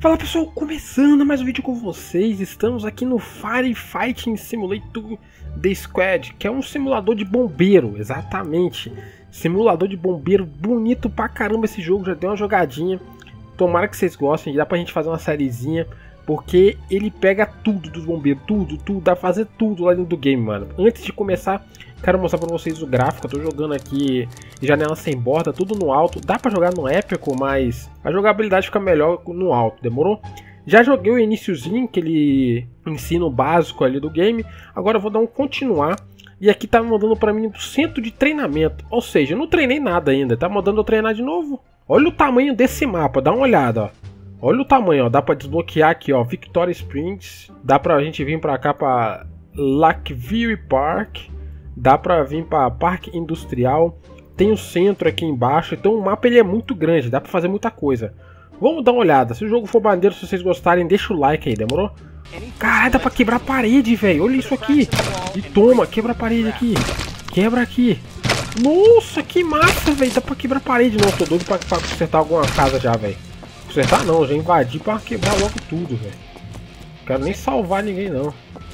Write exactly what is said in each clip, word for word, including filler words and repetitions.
Fala pessoal, começando mais um vídeo com vocês. Estamos aqui no Firefighting Simulator The Squad, que é um simulador de bombeiro, exatamente. Simulador de bombeiro, bonito pra caramba esse jogo, já deu uma jogadinha. Tomara que vocês gostem, dá pra gente fazer uma sériezinha, porque ele pega tudo dos bombeiros, tudo, tudo, dá pra fazer tudo lá dentro do game, mano. Antes de começar, quero mostrar pra vocês o gráfico. Eu tô jogando aqui janela sem borda, tudo no alto. Dá pra jogar no épico, mas a jogabilidade fica melhor no alto, demorou? Já joguei o iniciozinho, que ele ensina o básico ali do game. Agora eu vou dar um continuar. E aqui tá mandando pra mim um centro de treinamento. Ou seja, eu não treinei nada ainda, tá mandando eu treinar de novo. Olha o tamanho desse mapa, dá uma olhada, ó. Olha o tamanho, ó. Dá pra desbloquear aqui, ó, Victoria Springs. Dá pra gente vir pra cá, pra Lakeview Park. Dá pra vir pra Parque Industrial. Tem o centro aqui embaixo. Então o mapa ele é muito grande, dá pra fazer muita coisa. Vamos dar uma olhada. Se o jogo for maneiro, se vocês gostarem, deixa o like aí, demorou? Caralho, dá pra quebrar a parede, velho. Olha isso aqui. E toma, quebra a parede aqui. Quebra aqui. Nossa, que massa, velho. Dá pra quebrar a parede. Não, tô doido pra, pra consertar alguma casa já, velho. Consertar não, já invadi pra quebrar logo tudo, velho. Quero nem salvar ninguém, não.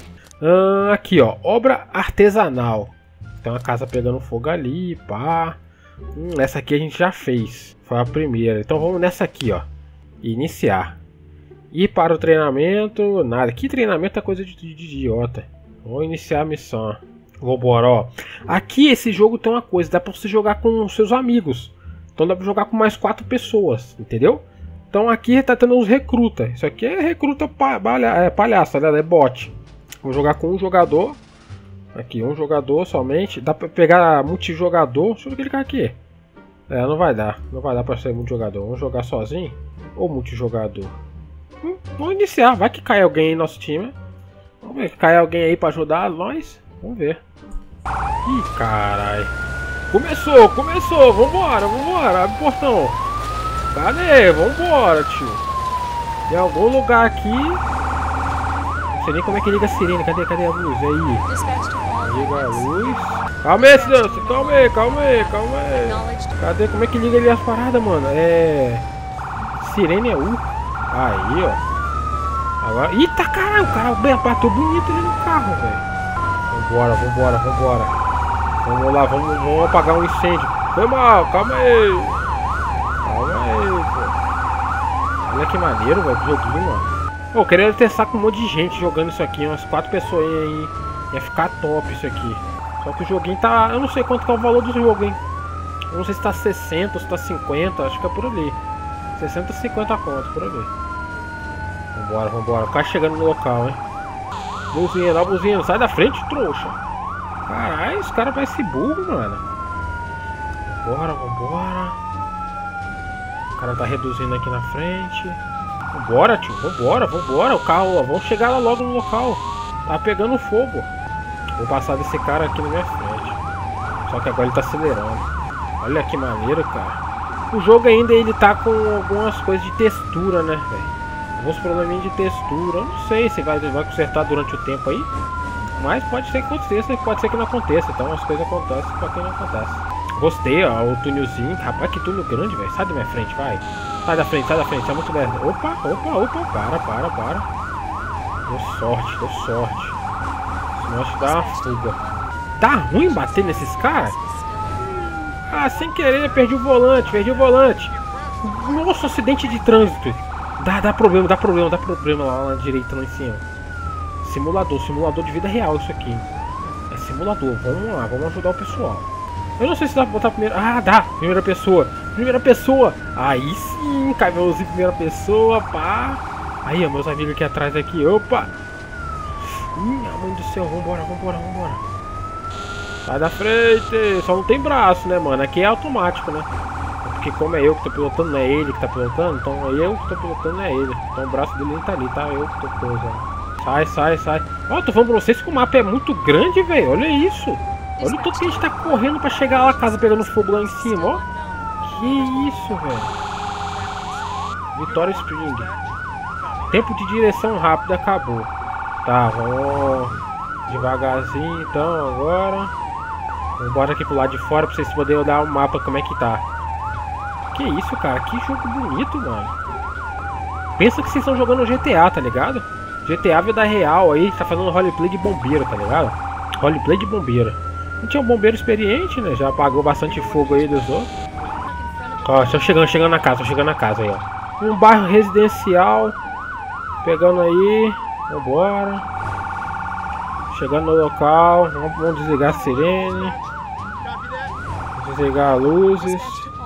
Ah, aqui, ó. Obra artesanal. Tem uma casa pegando fogo ali, pá. Hum, essa aqui a gente já fez. Foi a primeira. Então vamos nessa aqui, ó. Iniciar. Ir para o treinamento. Nada. Que treinamento é coisa de, de, de idiota. Vou iniciar a missão. Vambora, ó. Aqui esse jogo tem uma coisa. Dá pra você jogar com os seus amigos. Então dá pra jogar com mais quatro pessoas. Entendeu? Então aqui tá tendo uns recruta. Isso aqui é recruta palha é, palhaça, né? É bot. Vou jogar com um jogador. Aqui, um jogador somente. Dá pra pegar multijogador. Deixa eu clicar aqui. É, não vai dar. Não vai dar pra ser multijogador. Vamos jogar sozinho ou multijogador? Hum, vamos iniciar. Vai que cai alguém em nosso time. Vamos ver. Cai alguém aí pra ajudar nós. Vamos ver. Ih, caralho. Começou, começou. Vambora, vambora. Abre o portão. Cadê? Vambora, tio. Tem algum lugar aqui. Não sei nem como é que liga a sirene. Cadê? Cadê a luz? Aí. Liga a luz. Calma aí, Silêncio. Calma aí, calma aí, calma aí. Cadê? Como é que liga ali as paradas, mano? É. Sirene é U. Aí, ó. Agora. Eita, caralho. O cara bateu bonito ali no carro, velho. Vambora, vambora, vambora. Vamos lá, vamos, vamos apagar um incêndio. Foi mal, calma aí. Calma aí, pô. Olha que maneiro, velho. Joguinho, mano. Pô, eu queria testar com um monte de gente jogando isso aqui, umas quatro pessoas aí, ia ficar top isso aqui. Só que o joguinho tá, eu não sei quanto que é o valor do jogo, hein. Eu não sei se tá sessenta ou se tá cinquenta, acho que é por ali. sessenta, cinquenta conto, por ali. Vambora, vambora, o cara chegando no local, hein. Buzina, dá buzina, sai da frente, trouxa. Caralho, esse cara vai se burro, mano. Vambora, vambora. O cara tá reduzindo aqui na frente. Vambora, tio, vambora, vambora. O carro, ó, vamos chegar lá logo no local. Tá pegando fogo. Vou passar desse cara aqui na minha frente. Só que agora ele tá acelerando. Olha que maneiro, cara. O jogo ainda ele tá com algumas coisas de textura, né, velho? Alguns probleminhas de textura. Eu não sei se vai, vai consertar durante o tempo aí. Mas pode ser que aconteça, pode ser que não aconteça. Então as coisas acontecem pra quem não acontece. Gostei, ó, o túnelzinho. Rapaz, que túnel grande, velho. Sai da minha frente, vai. Sai da frente, sai da frente, é muito bem. Opa, opa, opa, para, para, para. Deu sorte, deu sorte. Senão acho que dá uma fuga. Tá ruim bater nesses caras? Ah, sem querer, perdi o volante, perdi o volante. Nossa, acidente de trânsito. Dá, dá problema, dá problema, dá problema lá na direita, lá em cima. Simulador, simulador de vida real isso aqui. É simulador, vamos lá, vamos ajudar o pessoal. Eu não sei se dá pra botar primeiro. Ah, dá! Primeira pessoa! Primeira pessoa! Aí sim! Caminhãozinho primeira pessoa, pá! Aí, ó, meus amigos aqui atrás aqui, opa! Minha mãe do céu, vambora, vambora, vambora! Sai da frente! Só não tem braço, né, mano? Aqui é automático, né? Porque como é eu que tô pilotando, não é ele que tá pilotando, então é eu que tô pilotando, não é ele. Então o braço dele nem tá ali, tá? Eu que tô pilotando. Sai, sai, sai! Ó, eu tô falando pra vocês que o mapa é muito grande, velho! Olha isso! Olha o tanto que a gente tá correndo pra chegar lá, a casa pegando fogo lá em cima, ó. Que isso, velho. Victoria Spring. Tempo de direção rápida acabou. Tá, vamos devagarzinho então agora. Vamos embora aqui pro lado de fora pra vocês poderem olhar o mapa como é que tá. Que isso, cara? Que jogo bonito, mano. Pensa que vocês estão jogando G T A, tá ligado? G T A vida real aí, tá fazendo roleplay de bombeiro, tá ligado? Roleplay de bombeiro. Não tinha um bombeiro experiente, né? Já apagou bastante fogo aí dos outros. Ó, estão chegando, chegando na casa, estão chegando na casa aí, ó. Um bairro residencial. Pegando aí. Vambora. Chegando no local. Vamos, vamos desligar a sirene. Desligar as luzes.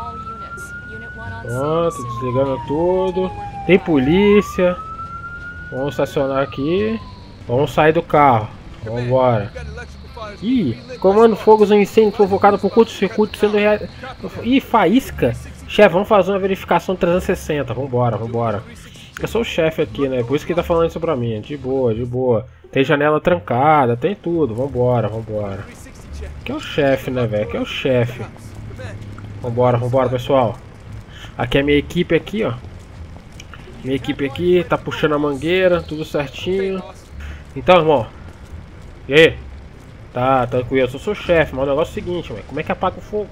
Pronto, desligando tudo. Tem polícia. Vamos estacionar aqui. Vamos sair do carro. Vambora. Ih, comando fogos um incêndio provocado por curto-circuito sendo rea... Ih, faísca. Chefe, vamos fazer uma verificação trezentos e sessenta. Vambora, vambora. Eu sou o chefe aqui, né? Por isso que ele tá falando isso pra mim. De boa, de boa. Tem janela trancada, tem tudo. Vambora, vambora. Aqui é o chefe, né, velho? Aqui é o chefe. Vambora, vambora, pessoal. Aqui é a minha equipe aqui, ó. Minha equipe aqui, tá puxando a mangueira, tudo certinho. Então, irmão. E aí? Tá, tranquilo, eu sou o chefe, mas o negócio é o seguinte, véio. Como é que apaga o fogo?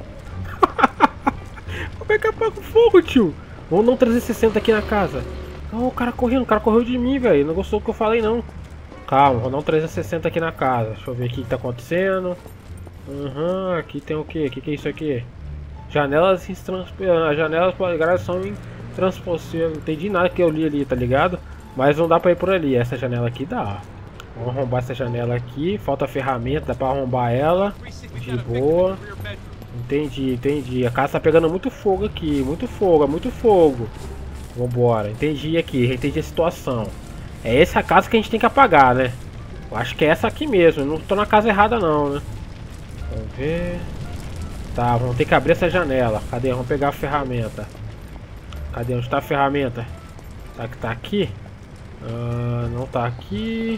Como é que apaga o fogo, tio? Vamos dar um trezentos e sessenta aqui na casa. Oh, o cara correndo, o cara correu de mim, velho. Não gostou do que eu falei, não. Calma, vou dar um trezentos e sessenta aqui na casa. Deixa eu ver aqui o que tá acontecendo. Uhum, aqui tem o que? O que, que é isso aqui? Janelas intransponíveis. As janelas grades são intransponíveis. Não entendi nada que eu li ali, tá ligado? Mas não dá pra ir por ali. Essa janela aqui dá. Vamos arrombar essa janela aqui. Falta ferramenta, dá pra arrombar ela. De boa. Entendi, entendi. A casa tá pegando muito fogo aqui. Muito fogo, é muito fogo. Vambora. Entendi aqui, entendi a situação. É essa a casa que a gente tem que apagar, né? Eu acho que é essa aqui mesmo. Eu não tô na casa errada não, né? Vamos ver. Tá, vamos ter que abrir essa janela. Cadê? Vamos pegar a ferramenta. Cadê? Onde tá a ferramenta? Tá que tá aqui? Uh, não tá aqui.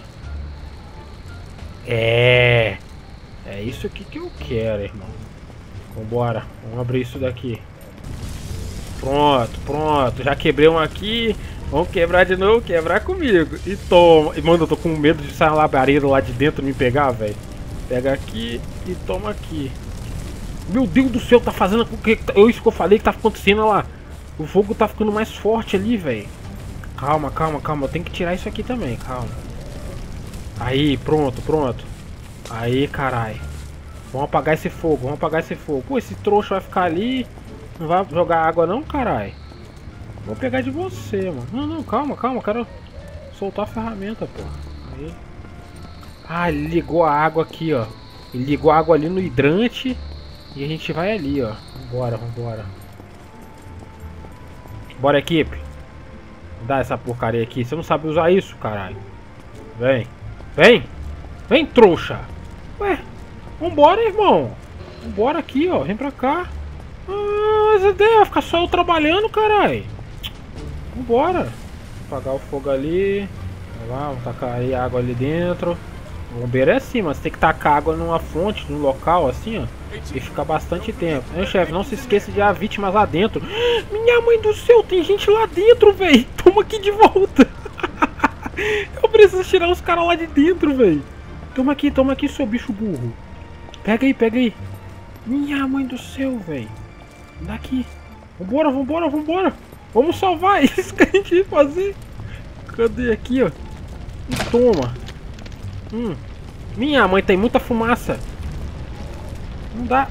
É. É isso aqui que eu quero, irmão. Vambora. Vamos abrir isso daqui. Pronto, pronto. Já quebrei um aqui. Vamos quebrar de novo. Quebrar comigo. E toma. E, mano, eu tô com medo de sair labareiro lá de dentro me pegar, velho. Pega aqui e toma aqui. Meu Deus do céu, tá fazendo o que? Eu isso que eu falei que tá acontecendo, olha lá. O fogo tá ficando mais forte ali, velho. Calma, calma, calma. Eu tenho que tirar isso aqui também, calma. Aí, pronto, pronto. Aí, caralho. Vamos apagar esse fogo, vamos apagar esse fogo. Pô, esse trouxa vai ficar ali. Não vai jogar água não, caralho. Vou pegar de você, mano. Não, não, calma, calma. Quero soltar a ferramenta, pô. Aí. Ah, ele ligou a água aqui, ó. Ele ligou a água ali no hidrante. E a gente vai ali, ó. Vambora, vambora. Bora, equipe. Dá essa porcaria aqui. Você não sabe usar isso, caralho. Vem. Vem. Vem, trouxa. Ué. Vambora, irmão. Vambora aqui, ó. Vem pra cá. Ah, essa ideia vai ficar só eu trabalhando, caralho. Vambora. Apagar o fogo ali. Vai lá, vamos tacar aí água ali dentro. O bombeiro é assim, mas tem que tacar água numa fonte, num local assim, ó. E ficar bastante tempo. Hein, chefe? Não se esqueça de há vítimas lá dentro. Minha mãe do céu, tem gente lá dentro, velho. Toma aqui de volta. Eu preciso tirar os caras lá de dentro, velho. Toma aqui, toma aqui, seu bicho burro. Pega aí, pega aí. Minha mãe do céu, velho. Daqui. Vambora, vambora, vambora. Vamos salvar isso que a gente vai fazer. Cadê aqui, ó? E toma. Hum. Minha mãe, tem muita fumaça. Não dá.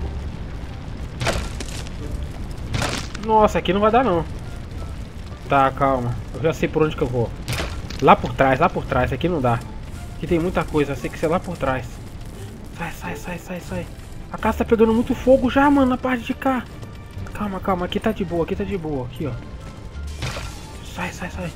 Nossa, aqui não vai dar não. Tá, calma. Eu já sei por onde que eu vou. Lá por trás, lá por trás. Aqui não dá. Aqui tem muita coisa. Eu sei que ser lá por trás. Sai, sai, sai, sai, sai. A casa tá pegando muito fogo já, mano, na parte de cá. Calma, calma. Aqui tá de boa, aqui tá de boa. Aqui, ó. Sai, sai, sai.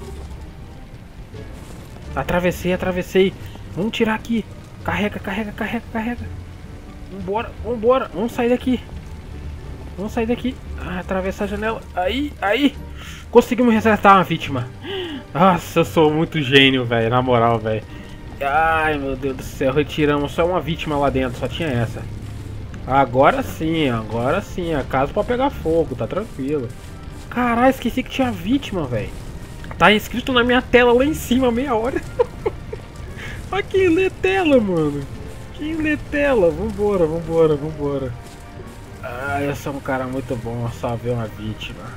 Atravessei, atravessei. Vamos tirar aqui. Carrega, carrega, carrega, carrega. Vambora, vambora. Vamos sair daqui. Vamos sair daqui. Ah, atravessar a janela. Aí, aí. Conseguimos resgatar uma vítima. Nossa, eu sou muito gênio, velho. Na moral, velho. Ai, meu Deus do céu. Retiramos só uma vítima lá dentro. Só tinha essa. Agora sim, agora sim. A casa pode pegar fogo, tá tranquilo. Caralho, esqueci que tinha vítima, velho. Tá escrito na minha tela lá em cima, meia hora. Olha quem lê tela, mano. Quem lê tela? Vambora, vambora, vambora. Ah, eu sou um cara muito bom a salvar uma vítima.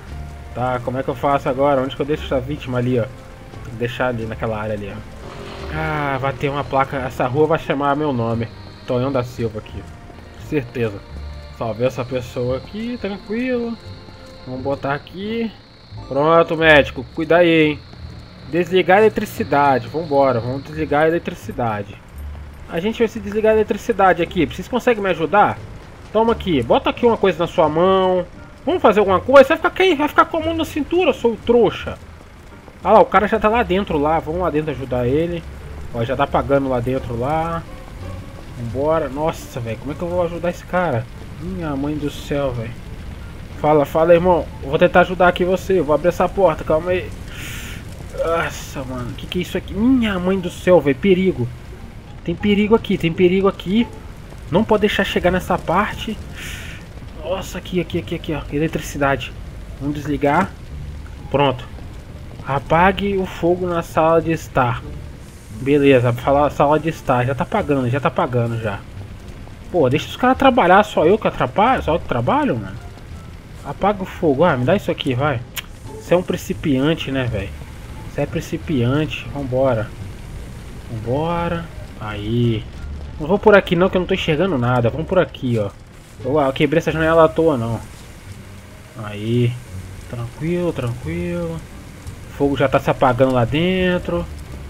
Tá, como é que eu faço agora? Onde que eu deixo essa vítima ali, ó? Tem que deixar ali naquela área ali, ó. Ah, vai ter uma placa. Essa rua vai chamar meu nome. Tonhão da Silva aqui. Certeza. Salvei essa pessoa aqui, tranquilo. Vamos botar aqui. Pronto, médico. Cuida aí, hein. Desligar a eletricidade. Vambora, vamos desligar a eletricidade. A gente vai se desligar a eletricidade aqui. Vocês conseguem me ajudar? Toma aqui. Bota aqui uma coisa na sua mão. Vamos fazer alguma coisa? Vai ficar, aqui, vai ficar com a mão na cintura, sou trouxa. Ah lá, o cara já tá lá dentro lá. Vamos lá dentro ajudar ele. Ó, já tá apagando lá dentro lá. Vambora. Nossa, velho. Como é que eu vou ajudar esse cara? Minha mãe do céu, velho. Fala, fala, irmão. Eu vou tentar ajudar aqui você. Eu vou abrir essa porta. Calma aí. Nossa, mano. Que que é isso aqui? Minha mãe do céu, velho. Perigo. Tem perigo aqui. Tem perigo aqui. Não pode deixar chegar nessa parte. Nossa, aqui, aqui, aqui, aqui, ó. Eletricidade. Vamos desligar. Pronto. Apague o fogo na sala de estar. Beleza, falar sala de estar. Já tá apagando, já tá apagando já. Pô, deixa os caras trabalhar. Só eu que atrapalho? Só eu que trabalho, mano? Apaga o fogo. Ah, me dá isso aqui, vai. Isso é um principiante, né, velho? Isso é principiante. Vambora. Vambora. Aí. Não vou por aqui não, que eu não tô enxergando nada. Vamos por aqui, ó. Eu, eu quebrei essa janela à toa, não. Aí. Tranquilo, tranquilo. O fogo já tá se apagando lá dentro.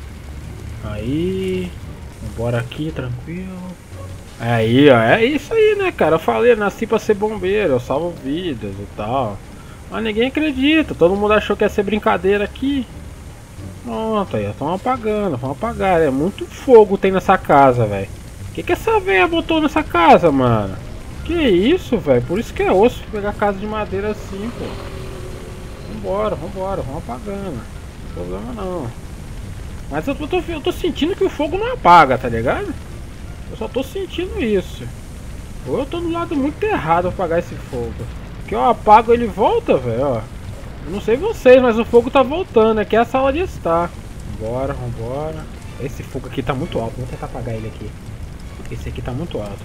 Aí. Vambora aqui, tranquilo. Aí, ó. É isso aí, né, cara? Eu falei, eu nasci pra ser bombeiro. Eu salvo vidas e tal. Mas ninguém acredita. Todo mundo achou que ia ser brincadeira aqui. Pronto, aí. Estão apagando. Vão apagar. É muito fogo tem nessa casa, velho. O que que essa velha botou nessa casa, mano? Que isso, velho? Por isso que é osso pegar casa de madeira assim, pô. Vambora, vambora. Vamos apagando. Não tem problema não. Mas eu tô, eu tô sentindo que o fogo não apaga, tá ligado? Eu só tô sentindo isso. Ou eu tô no lado muito errado pra apagar esse fogo. Porque eu apago ele volta, velho, ó. Eu não sei vocês, mas o fogo tá voltando. Aqui é a sala de estar. Vambora, vambora. Esse fogo aqui tá muito alto. Vamos tentar apagar ele aqui. Esse aqui tá muito alto,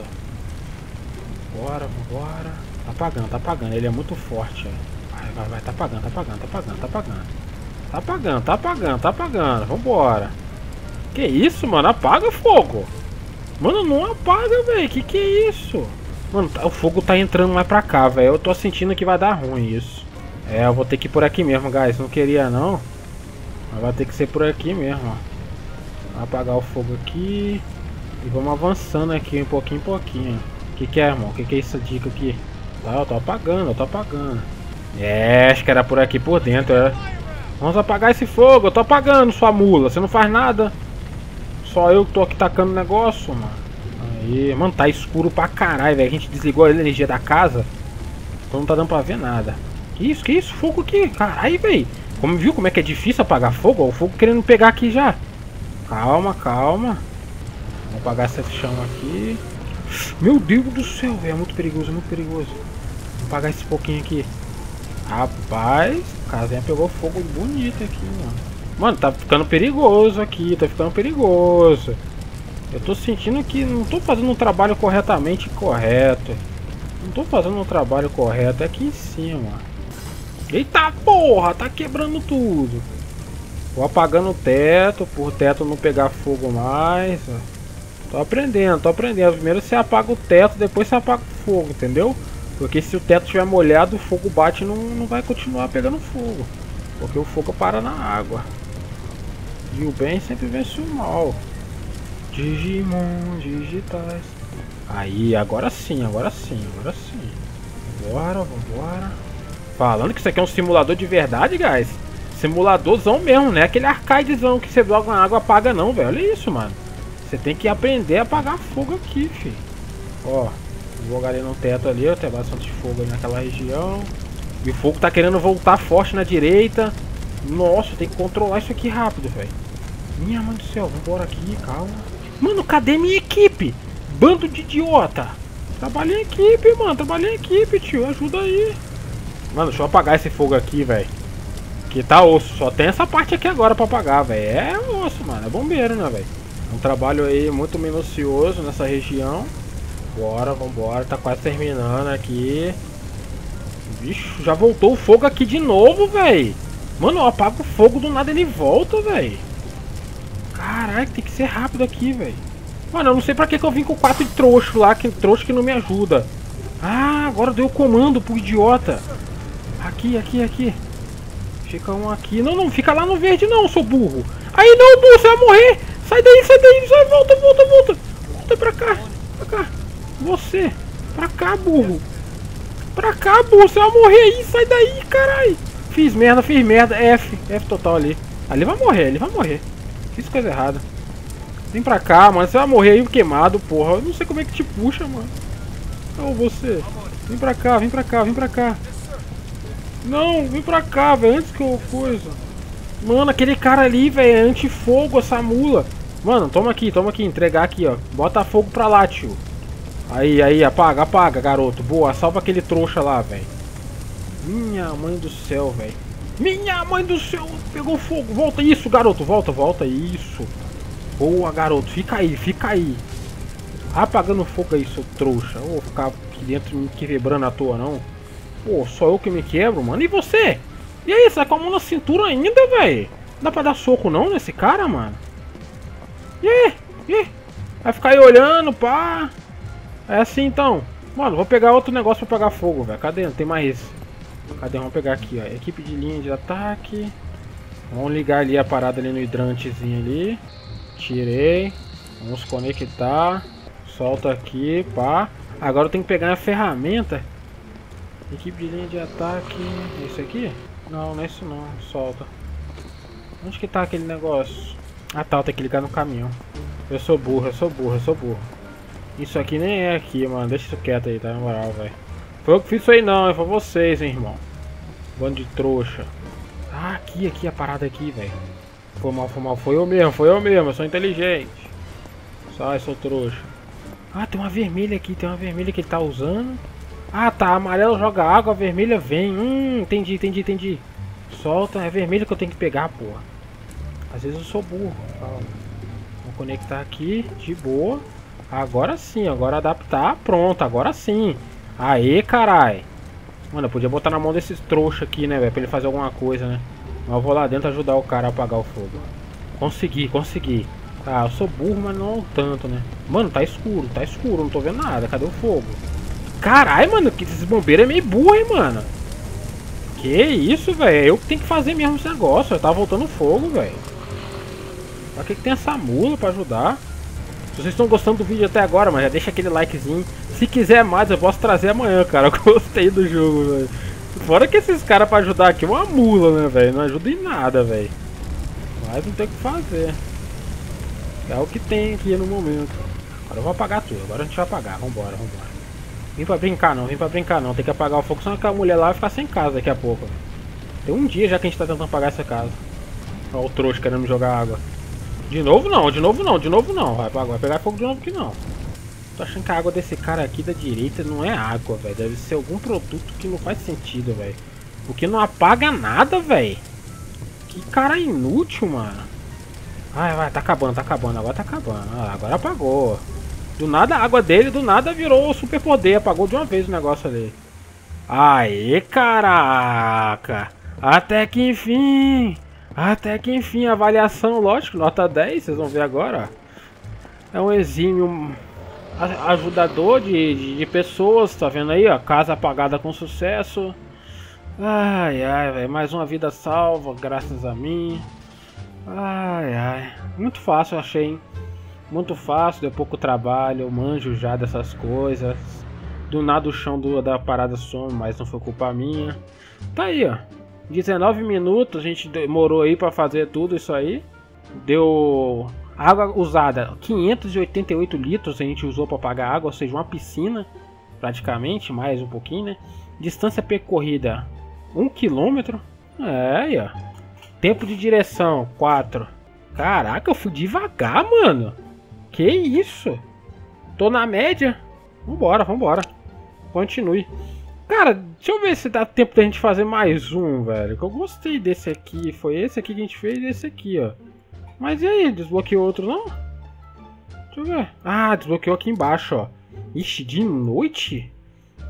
ó. Bora, vambora. Tá apagando, tá apagando. Ele é muito forte, ó. Vai, vai, vai. Tá apagando, tá apagando, tá apagando, tá apagando. Tá apagando, tá apagando, tá apagando. Vambora. Que isso, mano? Apaga o fogo. Mano, não apaga, velho. Que que é isso? Mano, o fogo tá entrando mais pra cá, velho. Eu tô sentindo que vai dar ruim isso. É, eu vou ter que ir por aqui mesmo, guys. Não queria, não. Mas vai ter que ser por aqui mesmo, ó. Vou apagar o fogo aqui. E vamos avançando aqui, um pouquinho em pouquinho. O que que é, irmão? O que que é essa dica aqui? Tá, eu tô apagando, eu tô apagando. É, acho que era por aqui por dentro, é. Vamos apagar esse fogo. Eu tô apagando, sua mula. Você não faz nada. Só eu que tô aqui tacando negócio, mano. Aí, mano, tá escuro pra caralho, velho. A gente desligou a energia da casa. Então não tá dando pra ver nada. Que isso, que isso? Fogo aqui. Caralho, velho. Como viu como é que é difícil apagar fogo? Ó, o fogo querendo pegar aqui já. Calma, calma. Vamos apagar esse chão aqui. Meu Deus do céu, velho. É muito perigoso, muito perigoso. Vamos apagar esse pouquinho aqui. Rapaz, a casinha pegou fogo bonito aqui, mano. Mano, tá ficando perigoso aqui, tá ficando perigoso. Eu tô sentindo que não tô fazendo um trabalho corretamente correto. Não tô fazendo um trabalho correto aqui em cima. Eita porra, tá quebrando tudo. Vou apagando o teto, por teto não pegar fogo mais. Tô aprendendo, tô aprendendo. Primeiro você apaga o teto, depois você apaga o fogo, entendeu? Porque se o teto estiver molhado, o fogo bate e não, não vai continuar pegando fogo. Porque o fogo para na água. E o bem sempre vence o mal. Digimon digitais. Aí, agora sim, agora sim, agora sim. Vambora, vambora. Falando que isso aqui é um simulador de verdade, guys. Simuladorzão mesmo, né? Aquele arcadezão que você joga na água apaga não, velho. Olha isso, mano. Você tem que aprender a apagar fogo aqui, filho. Ó. Vou jogar ali no teto ali, ó, tem bastante fogo ali naquela região. E o fogo tá querendo voltar forte na direita. Nossa, tem que controlar isso aqui rápido, velho. Minha mãe do céu, vambora aqui, calma. Mano, cadê minha equipe? Bando de idiota. Trabalhei em equipe, mano, trabalhei em equipe, tio, ajuda aí. Mano, deixa eu apagar esse fogo aqui, velho. Que tá osso, só tem essa parte aqui agora pra apagar, velho. É osso, mano, é bombeiro, né, velho. Um trabalho aí muito minucioso nessa região. Bora, vambora, tá quase terminando aqui. Bicho, já voltou o fogo aqui de novo, velho. Mano, eu apago o fogo, do nada ele volta, velho. Caralho, tem que ser rápido aqui, velho. Mano, eu não sei pra que, que eu vim com quatro trouxas lá, que trouxa que não me ajuda. Ah, agora deu o comando pro idiota. Aqui, aqui, aqui. Fica um aqui. Não, não, fica lá no verde não, seu burro. Aí não, burro, você vai morrer. Sai daí, sai daí, sai, volta, volta, volta. Volta pra cá, pra cá. Você, pra cá, burro. Pra cá, burro, você vai morrer aí, sai daí, caralho. Fiz merda, fiz merda, F, F total ali. Ali vai morrer, ali vai morrer. Fiz coisa errada. Vem pra cá, mano, você vai morrer aí queimado, porra. Eu não sei como é que te puxa, mano. Ô, você. Vem pra cá, vem pra cá, vem pra cá. Não, vem pra cá, velho, antes que eu coisa. Mano, aquele cara ali, velho, é antifogo, essa mula. Mano, toma aqui, toma aqui, entregar aqui, ó. Bota fogo pra lá, tio. Aí, aí, apaga, apaga, garoto. Boa, salva aquele trouxa lá, velho. Minha mãe do céu, velho. Minha mãe do céu, pegou fogo. Volta, isso, garoto, volta, volta, isso. Boa, garoto, fica aí, fica aí. Apagando fogo aí, seu trouxa. Eu vou ficar aqui dentro me quebrando à toa, não. Pô, só eu que me quebro, mano. E você? E aí, você tá com a mão na cintura ainda, velho? Dá pra dar soco não nesse cara, mano? E aí? E aí? Vai ficar aí olhando, pá. É assim então. Mano, vou pegar outro negócio pra pegar fogo, velho. Cadê? Não tem mais. Cadê? Vamos pegar aqui, ó. Equipe de linha de ataque. Vamos ligar ali a parada ali no hidrantezinho ali. Tirei. Vamos conectar. Solta aqui, pá. Agora eu tenho que pegar a ferramenta. Equipe de linha de ataque. É isso aqui? Não, não é isso não. Solta. Onde que tá aquele negócio? Ah tá, eu tenho que ligar no caminhão. Eu sou burro, eu sou burro, eu sou burro. Isso aqui nem é aqui, mano. Deixa isso quieto aí, tá? Na moral, velho. Foi eu que fiz isso aí não, foi vocês, hein, irmão. Bando de trouxa. Ah, aqui, aqui, a parada aqui, velho. Foi mal, foi mal. Foi eu mesmo, foi eu mesmo. Eu sou inteligente. Sai, sou trouxa. Ah, tem uma vermelha aqui, tem uma vermelha que ele tá usando. Ah, tá. Amarelo joga água, a vermelha vem. Hum, entendi, entendi, entendi. Solta, é vermelha que eu tenho que pegar, porra. Às vezes eu sou burro. Calma. Vou conectar aqui, de boa. Agora sim, agora adaptar. Pronto, agora sim. Aê, carai. Mano, eu podia botar na mão desses trouxas aqui, né, velho? Pra ele fazer alguma coisa, né? Mas eu vou lá dentro ajudar o cara a apagar o fogo. Consegui, consegui. Ah, eu sou burro, mas não tanto, né? Mano, tá escuro, tá escuro, não tô vendo nada. Cadê o fogo? Caralho, mano, que esses bombeiros é meio burro, hein, mano? Que isso, velho? Eu que tenho que fazer mesmo esse negócio. Eu tava voltando fogo, velho. Pra que que tem essa mula pra ajudar? Se vocês estão gostando do vídeo até agora, mas já deixa aquele likezinho. Se quiser mais, eu posso trazer amanhã, cara. Eu gostei do jogo, velho. Fora que esses caras pra ajudar aqui é uma mula, né, velho? Não ajuda em nada, velho. Mas não tem o que fazer. É o que tem aqui no momento. Agora eu vou apagar tudo. Agora a gente vai apagar. Vambora, vambora. Vim pra brincar não, vim pra brincar não. Tem que apagar o fogo, senão aquela mulher lá vai ficar sem casa daqui a pouco. Tem um dia já que a gente tá tentando apagar essa casa. Olha o trouxa querendo jogar água. De novo não, de novo não, de novo não. Vai, vai pegar fogo de novo aqui não. Tô achando que a água desse cara aqui da direita não é água, velho. Deve ser algum produto que não faz sentido, velho. Porque não apaga nada, velho. Que cara inútil, mano. Vai, vai, tá acabando, tá acabando. Agora tá acabando. Ah, agora apagou. Do nada a água dele, do nada virou super poder. Apagou de uma vez o negócio ali. Aê, caraca. Até que enfim. Até que enfim, avaliação, lógico, nota dez, vocês vão ver agora. É um exímio ajudador de, de, de pessoas, tá vendo aí, ó, casa apagada com sucesso. Ai, ai, velho, mais uma vida salva, graças a mim. Ai, ai, muito fácil, achei, hein? Muito fácil, deu pouco trabalho, eu manjo já dessas coisas. Do nada o chão do, da parada some, mas não foi culpa minha. Tá aí, ó. dezenove minutos, a gente demorou aí pra fazer tudo isso aí. Deu água usada, quinhentos e oitenta e oito litros a gente usou pra apagar água, ou seja, uma piscina praticamente, mais um pouquinho, né? Distância percorrida, um quilômetro. É, aí, ó. Tempo de direção, quatro. Caraca, eu fui devagar, mano. Que isso? Tô na média. Vambora, vambora. Continue. Cara, deixa eu ver se dá tempo da gente fazer mais um, velho. Que eu gostei desse aqui. Foi esse aqui que a gente fez e esse aqui, ó. Mas e aí, desbloqueou outro não? Deixa eu ver. Ah, desbloqueou aqui embaixo, ó. Ixi, de noite?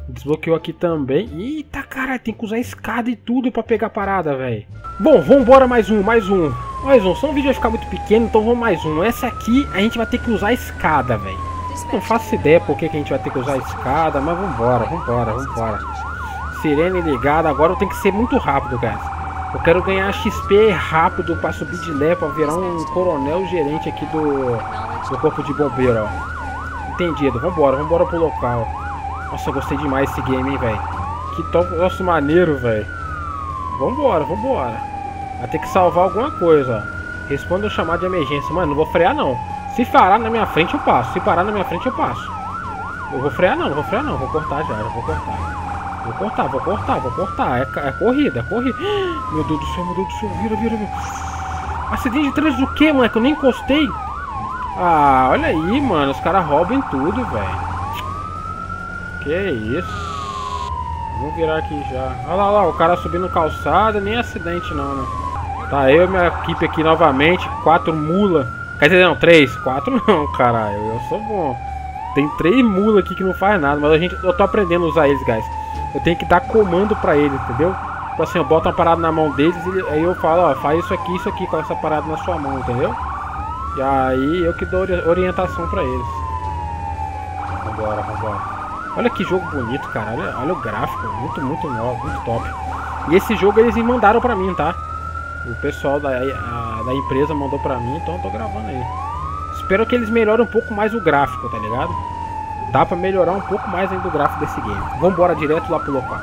Desbloqueou aqui também. Eita, caralho, tem que usar escada e tudo pra pegar a parada, velho. Bom, vambora mais um, mais um. Mais um, só o vídeo vai ficar muito pequeno, então vamos mais um. Essa aqui a gente vai ter que usar escada, velho. Não faço ideia por que, que a gente vai ter que usar escada, mas vambora, vambora, vambora. Sirene ligada, agora eu tenho que ser muito rápido, guys. Eu quero ganhar X P rápido pra subir de level, pra virar um coronel gerente aqui do, do corpo de bombeiro, ó. Entendido, vambora, vambora pro local. Nossa, eu gostei demais desse game, hein, velho. Que top, nossa, maneiro, velho. Vambora, vambora. Vai ter que salvar alguma coisa, ó. Responda o chamado de emergência. Mano, não vou frear, não. Se parar na minha frente, eu passo. Se parar na minha frente, eu passo. Eu vou frear, não, não vou frear, não. Vou cortar já, já vou cortar. Vou cortar, vou cortar, vou cortar. É, é corrida, é corrida. Meu Deus do céu, meu Deus do céu. Vira, vira, vira. Acidente de trânsito do quê, mano? Que eu nem encostei. Ah, olha aí, mano. Os caras roubam tudo, velho. Que isso? Vamos virar aqui já. Olha lá, olha lá, o cara subindo calçada, nem acidente não, né? Tá, eu e minha equipe aqui novamente, quatro mula. Quer dizer, não, três, quatro não, caralho, eu sou bom. Tem três mula aqui que não faz nada, mas a gente, eu tô aprendendo a usar eles, guys. Eu tenho que dar comando pra eles, entendeu? Tipo assim, eu boto uma parada na mão deles e aí eu falo, ó, faz isso aqui, isso aqui, com essa parada na sua mão, entendeu? E aí eu que dou orientação pra eles. Vambora, vambora. Olha que jogo bonito, cara. Olha, olha o gráfico. Muito, muito novo, muito top. E esse jogo eles me mandaram pra mim, tá? O pessoal da, a, da empresa mandou pra mim, então eu tô gravando aí. Espero que eles melhorem um pouco mais o gráfico, tá ligado? Dá pra melhorar um pouco mais ainda o gráfico desse game. Vambora direto lá pro local.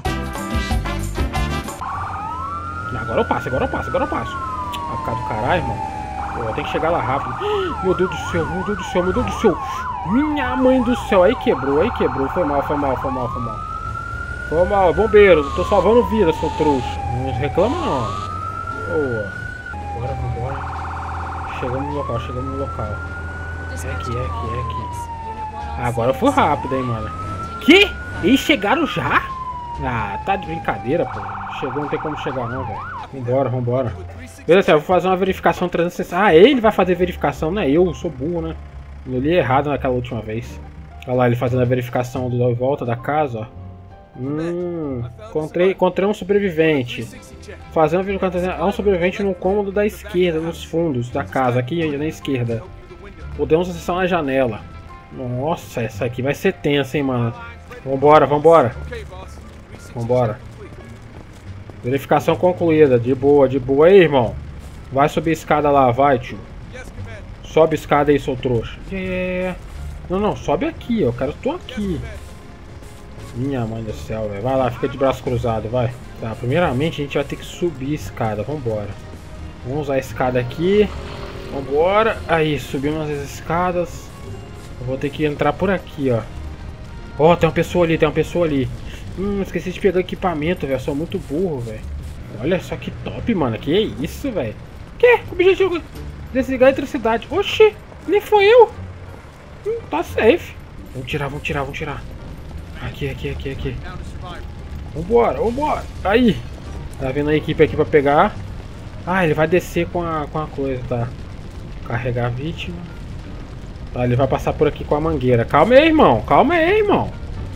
Agora eu passo, agora eu passo, agora eu passo. Vai ficar do caralho, irmão. Pô, tem que chegar lá rápido. Meu Deus do céu, meu Deus do céu, meu Deus do céu. Minha mãe do céu, aí quebrou, aí quebrou. Foi mal, foi mal, foi mal, foi mal. Foi mal, bombeiro, tô salvando vida, seu trouxa. Não reclama não. Boa. Bora, vambora. Chegamos no local, chegamos no local. É aqui, é aqui, é aqui. Agora eu fui rápido, hein, mano. Que? Eles chegaram já? Ah, tá de brincadeira, pô. Chegou, não tem como chegar não, velho. Vambora, vambora. Beleza, eu vou fazer uma verificação trezentos e sessenta. Ah, ele vai fazer verificação, não é eu, eu sou burro, né? Eu li errado naquela última vez. Olha lá, ele fazendo a verificação do em volta da casa, ó. Hum, encontrei, encontrei um sobrevivente. Fazendo a verificação. Há um sobrevivente no cômodo da esquerda, nos fundos da casa, aqui na esquerda. Podemos acessar uma janela. Nossa, essa aqui vai ser tensa, hein, mano. Vambora, vambora. Vambora. Verificação concluída. De boa, de boa aí, irmão. Vai subir a escada lá, vai, tio. Sobe a escada aí, seu trouxa. É... Não, não, sobe aqui, ó. Eu quero tô aqui. Minha mãe do céu, velho. Vai lá, fica de braço cruzado, vai. Tá, primeiramente a gente vai ter que subir a escada. Vambora. Vamos usar a escada aqui. Vambora. Aí, subimos as escadas. Eu vou ter que entrar por aqui, ó. Ó, oh, tem uma pessoa ali, tem uma pessoa ali. Hum, esqueci de pegar equipamento, velho. Sou muito burro, velho. Olha só que top, mano. Que isso, velho. Que? Objetivo... Desligar a eletricidade. Oxi, nem foi eu. Hum, tá safe. Vamos tirar, vamos tirar, vamos tirar. Aqui, aqui, aqui, aqui. Vambora, vambora. Aí. Tá vendo a equipe aqui pra pegar. Ah, ele vai descer com a, com a coisa, tá. Carregar a vítima. Tá, ele vai passar por aqui com a mangueira. Calma aí, irmão. Calma aí, irmão.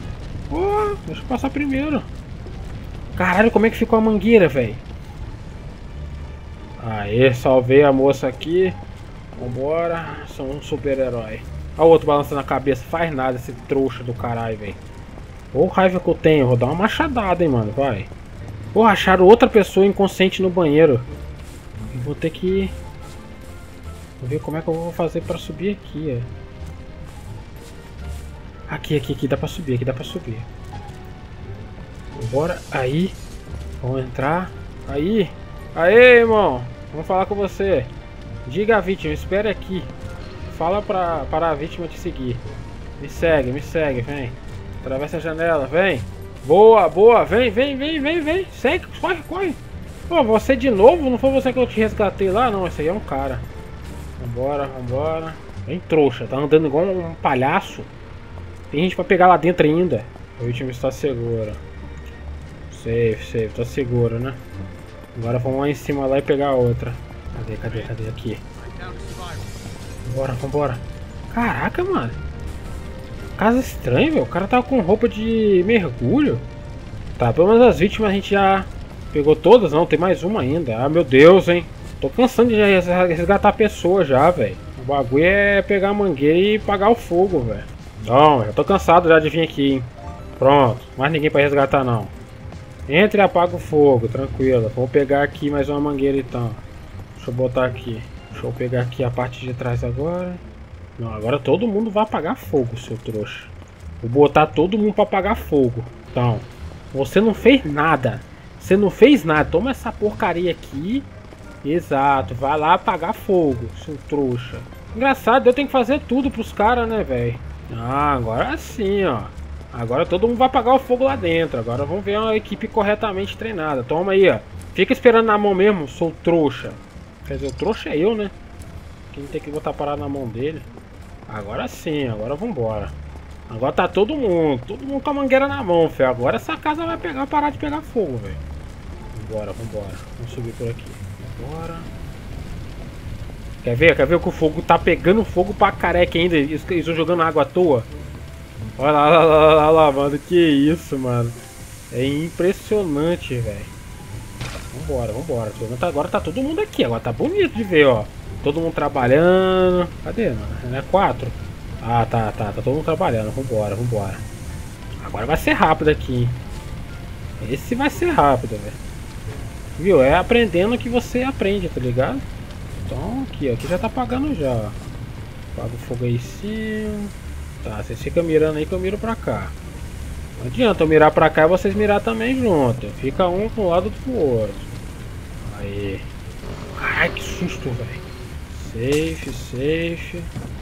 Pô, deixa eu passar primeiro. Caralho, como é que ficou a mangueira, velho? Aê, salvei a moça aqui. Vambora. Sou um super-herói. Olha o outro balançando a cabeça. Faz nada esse trouxa do caralho, velho. Ô raiva que eu tenho. Vou dar uma machadada, hein, mano. Vai. Pô, acharam outra pessoa inconsciente no banheiro. Eu vou ter que... Vou ver como é que eu vou fazer pra subir aqui, ó. Aqui, aqui, aqui. Dá pra subir, aqui dá pra subir. Vambora. Aí. Vamos entrar. Aí. Aê, irmão. Vamos falar com você. Diga a vítima, espere aqui. Fala pra, para a vítima te seguir. Me segue, me segue, vem. Atravessa a janela, vem. Boa, boa, vem, vem, vem, vem, vem. Segue, corre, corre. Pô, você de novo? Não foi você que eu te resgatei lá? Não, esse aí é um cara. Vambora, vambora. Vem trouxa, tá andando igual um palhaço. Tem gente pra pegar lá dentro ainda. A vítima está segura. Safe, safe, tá segura, né? Agora vamos lá em cima lá e pegar a outra. Cadê, cadê, cadê? Aqui. Vambora, vambora. Caraca, mano. Casa estranha, velho. O cara tava com roupa de mergulho. Tá, pelo menos as vítimas a gente já pegou todas. Não, tem mais uma ainda. Ah, meu Deus, hein. Tô cansando de resgatar pessoas já, velho. O bagulho é pegar a mangueira e apagar o fogo, velho. Não, já tô cansado já de vir aqui, hein. Pronto, mais ninguém pra resgatar não. Entre e apaga o fogo, tranquilo. Vou pegar aqui mais uma mangueira então. Deixa eu botar aqui. Deixa eu pegar aqui a parte de trás agora. Não, agora todo mundo vai apagar fogo, seu trouxa. Vou botar todo mundo pra apagar fogo. Então, você não fez nada. Você não fez nada. Toma essa porcaria aqui. Exato, vai lá apagar fogo, seu trouxa. Engraçado, eu tenho que fazer tudo pros caras, né, velho? Ah, agora sim, ó. Agora todo mundo vai apagar o fogo lá dentro. Agora vamos ver uma equipe corretamente treinada. Toma aí, ó. Fica esperando na mão mesmo, sou trouxa. Quer dizer, o trouxa é eu, né? Quem tem que botar parado na mão dele. Agora sim, agora vambora. Agora tá todo mundo, todo mundo com a mangueira na mão, filho. Agora essa casa vai pegar, parar de pegar fogo, velho. Vambora, vambora. Vamos subir por aqui. Vambora. Quer ver? Quer ver que o fogo tá pegando fogo pra careca ainda? Eles estão jogando água à toa. Olha lá, lá, lá, lá, lá, mano. Que isso, mano. É impressionante, velho. Vambora, vambora. Agora tá todo mundo aqui. Agora tá bonito de ver, ó. Todo mundo trabalhando. Cadê, mano? Não é quatro? Ah, tá, tá. Tá todo mundo trabalhando. Vambora, vambora. Agora vai ser rápido aqui, hein? Esse vai ser rápido, velho. Viu? É aprendendo que você aprende, tá ligado? Então, aqui, ó. Aqui já tá apagando já, ó. Apaga o fogo aí em cima. Tá, vocês ficam mirando aí que eu miro pra cá. Não adianta eu mirar pra cá e vocês mirar também junto. Fica um com um lado do outro. Aí. Ai, que susto, velho. Safe, safe.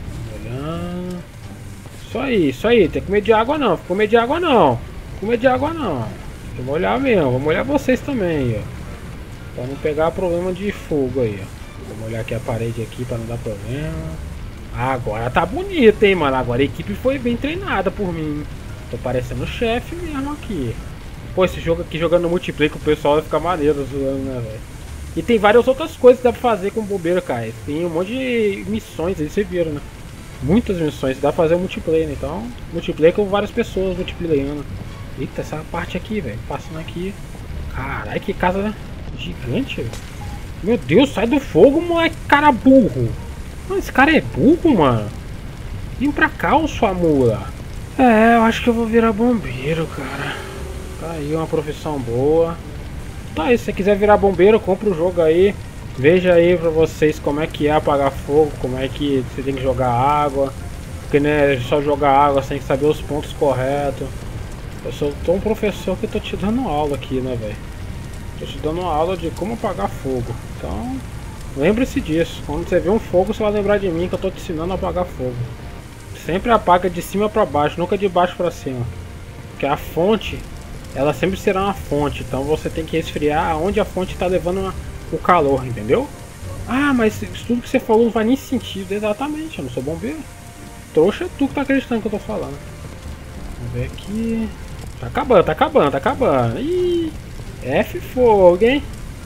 Olhando. Isso aí, isso aí. Tem que comer de água não. Fica com medo de água não. Com medo de água não. Vamos olhar mesmo. Vamos olhar vocês também, ó. Pra não pegar problema de fogo aí, ó. Vamos olhar aqui a parede aqui pra não dar problema. Agora tá bonito, hein, mano. Agora a equipe foi bem treinada por mim. Tô parecendo o chefe mesmo aqui. Pô, esse jogo aqui jogando no multiplayer com o pessoal vai ficar maneiro zoando, né, velho? E tem várias outras coisas que dá pra fazer com o bombeiro, cara. Tem um monte de missões aí, vocês viram, né? Muitas missões, dá pra fazer o multiplayer, né? Então, multiplayer com várias pessoas multiplayando. Eita, essa parte aqui, velho. Passando aqui. Caralho, que casa gigante, velho. Meu Deus, sai do fogo, moleque, cara burro. Mano, esse cara é burro, mano. Vem pra cá, ô sua mula. É, eu acho que eu vou virar bombeiro, cara. Tá aí, uma profissão boa. Tá aí, se você quiser virar bombeiro, compra o jogo aí. Veja aí pra vocês como é que é apagar fogo, como é que você tem que jogar água. Porque não é só jogar água, você tem que saber os pontos corretos. Eu sou tô um professor que tô te dando aula aqui, né, velho? Tô te dando aula de como apagar fogo. Então, lembre-se disso. Quando você vê um fogo, você vai lembrar de mim que eu tô te ensinando a apagar fogo. Sempre apaga de cima pra baixo, nunca de baixo pra cima. Porque a fonte, ela sempre será uma fonte. Então você tem que resfriar onde a fonte tá levando uma, o calor, entendeu? Ah, mas isso tudo que você falou não faz nem sentido. Exatamente, eu não sou bombeiro. Trouxa é tu que tá acreditando que eu tô falando. Vamos ver aqui. Tá acabando, tá acabando, tá acabando. Ih, F fogo, hein?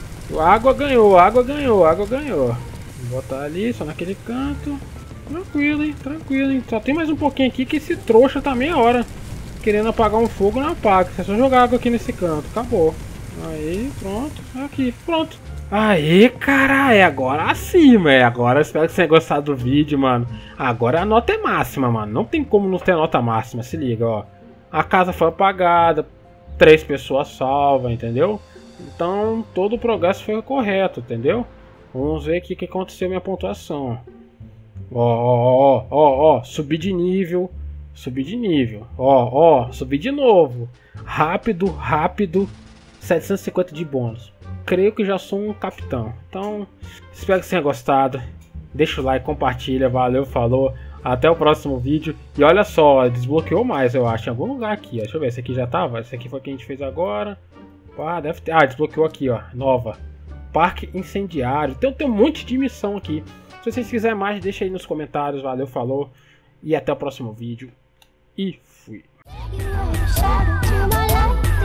A água ganhou, a água ganhou, a água ganhou. Vou botar ali, só naquele canto. Tranquilo, hein? Tranquilo, hein? Só tem mais um pouquinho aqui que esse trouxa tá meia hora querendo apagar um fogo, não apaga. É só jogar água aqui nesse canto. Acabou. Aí, pronto. Aqui, pronto. Aí, caralho. Agora sim, velho. Agora espero que você tenha gostado do vídeo, mano. Agora a nota é máxima, mano. Não tem como não ter nota máxima. Se liga, ó. A casa foi apagada. Três pessoas salvas, entendeu? Então, todo o progresso foi correto, entendeu? Vamos ver aqui o que aconteceu minha pontuação. Ó, ó, ó, ó, ó, subi de nível, subi de nível, ó, ó, subi de novo, rápido, rápido, setecentos e cinquenta de bônus. Creio que já sou um capitão. Então, espero que você tenha gostado. Deixa o like, compartilha, valeu, falou. Até o próximo vídeo. E olha só, desbloqueou mais, eu acho, em algum lugar aqui. Deixa eu ver, esse aqui já tava? Esse aqui foi o que a gente fez agora. Ah, deve ter. Ah, desbloqueou aqui, ó, nova. Parque incendiário. Então tem um monte de missão aqui. Se vocês quiserem mais, deixa aí nos comentários. Valeu, falou. E até o próximo vídeo. E fui.